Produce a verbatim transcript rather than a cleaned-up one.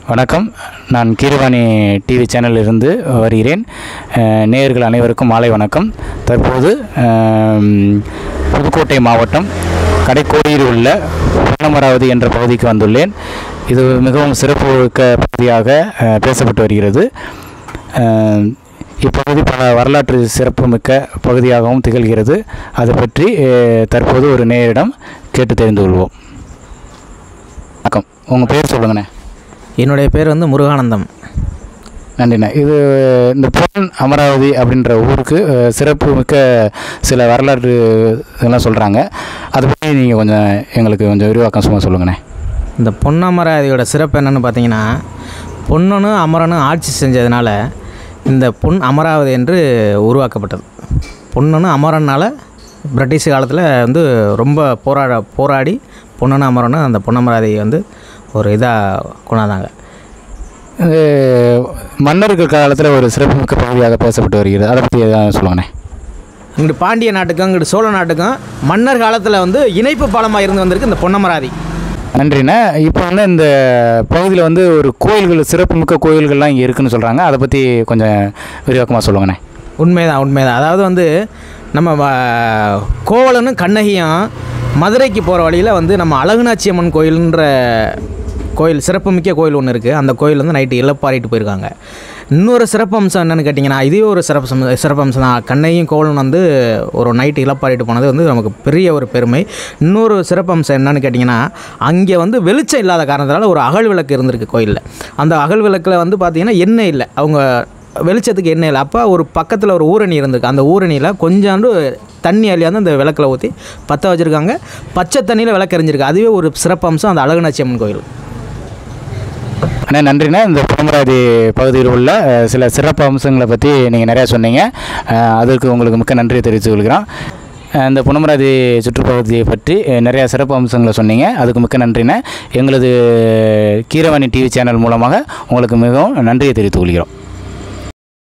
வணக்கம். நான் கீரவாணி டிவி சேனலில் இருந்து வருகிறேன். நேயர்கள் அனைவருக்கும் மாலை வணக்கம். தற்போது புதுக்கோட்டை மாவட்டம் கடைக்கோடியில் உள்ள பொன்னமராவதி என்ற பகுதிக்கு வந்துள்ளேன். இது மிகவும் சிறப்புமிக்க பகுதியாக பேசப்பட்டு வருகிறது. இப்பகுதி பல வரலாற்று சிறப்புமிக்க பகுதியாகவும் திகழ்கிறது. அதை பற்றி தற்போது ஒரு நேயரிடம் கேட்டு தெரிந்து கொள்வோம். வணக்கம், உங்கள் பேர் சொல்லுங்கண்ணே. என்னுடைய பேர் வந்து முருகானந்தம். நன்றிண்ணே. இது இந்த பொன் அமராவதி அப்படின்ற ஊருக்கு சிறப்பு மிக்க சில வரலாற்று இதெல்லாம் சொல்கிறாங்க. அதை பற்றி நீங்கள் கொஞ்சம் எங்களுக்கு கொஞ்சம் விரிவாக்கம் சும்மா சொல்லுங்கண்ணே. இந்த பொன் அமராவதியோட சிறப்பு என்னென்னு பார்த்தீங்கன்னா, பொன்னனும் அமரனும் ஆட்சி செஞ்சதுனால இந்த பொன் அமராவதி என்று உருவாக்கப்பட்டது. பொன்னனும் அமரனால் பிரிட்டிஷ் காலத்தில் வந்து ரொம்ப போராட போராடி பொன்னனும் அமரனும் அந்த பொன்னமராவதியை வந்து ஒரு இதாக கொண்டாந்தாங்க. மன்னர்கள் காலத்தில் ஒரு சிறப்புமிக்க பகுதியாக பேசப்பட்டு வருகிறது. அதை பற்றி எதாவது சொல்லுங்கண்ணே. இங்கிட்டு பாண்டிய நாட்டுக்கும் இங்கிட்டு சோழ நாட்டுக்கும் மன்னர் காலத்தில் வந்து இணைப்பு பாலமாக இருந்து வந்திருக்கு இந்த பொன்னமராவதி. நன்றிண்ணே. இப்போ வந்து இந்த பகுதியில் வந்து ஒரு கோயில்கள், சிறப்புமிக்க கோயில்கள்லாம் இங்கே இருக்குதுன்னு சொல்கிறாங்க. அதை பற்றி கொஞ்சம் விரிவாக்கமாக சொல்லுங்கண்ணே. உண்மைதான் உண்மைதான் அதாவது வந்து நம்ம கோவலனும் கண்ணகியும் மதுரைக்கு போகிற வழியில் வந்து நம்ம அழகுநாச்சி அம்மன் கோயில்ன்ற கோயில், சிறப்புமிக்க கோயில் ஒன்று இருக்குது. அந்த கோயில் வந்து நைட்டு இழப்பாரிட்டு போயிருக்காங்க. இன்னொரு சிறப்பு அம்சம் என்னென்னு கேட்டிங்கன்னா, இதே ஒரு சிறப்பு சிறப்பு அம்சம் தான். கண்ணையும் கோவலன் வந்து ஒரு நைட்டு இழப்பாரிட்டு போனது வந்து நமக்கு பெரிய ஒரு பெருமை. இன்னொரு சிறப்பு அம்சம் என்னென்னு கேட்டிங்கன்னா, அங்கே வந்து வெளிச்சம் இல்லாத காரணத்தினால ஒரு அகல் விளக்கு இருந்திருக்கு கோயிலில். அந்த அகல் விளக்கில் வந்து பார்த்திங்கன்னா எண்ணெய் இல்லை, அவங்க வெளிச்சத்துக்கு எண்ணெய் இல்லை. அப்போ ஒரு பக்கத்தில் ஒரு ஊரணி இருந்திருக்கு. அந்த ஊரணியில் கொஞ்சோண்டு தண்ணி அள்ளியாந்து அந்த விளக்கில் ஊற்றி பற்ற வச்சுருக்காங்க. பச்சை தண்ணியில் விளக்கு எரிஞ்சிருக்கு. அதுவே ஒரு சிறப்பு அம்சம் அந்த அழகுநாச்சி அம்மன் கோயில். அண்ணே நன்றிண்ணே. இந்த பொன்னமராவதி பகுதியில் உள்ள சில சிறப்பு அம்சங்களை பற்றி நீங்கள் நிறையா சொன்னீங்க. அதற்கு உங்களுக்கு மிக்க நன்றியை தெரிவித்துக் கொள்கிறோம். இந்த பொன்னமராவதி சுற்றுப்பகுதியை பற்றி நிறையா சிறப்பு அம்சங்களை சொன்னீங்க. அதுக்கு மிக்க நன்றிண்ணே. எங்களது கீரவாணி டிவி சேனல் மூலமாக உங்களுக்கு மிகவும் நன்றியை தெரிவித்துக் கொள்கிறோம்.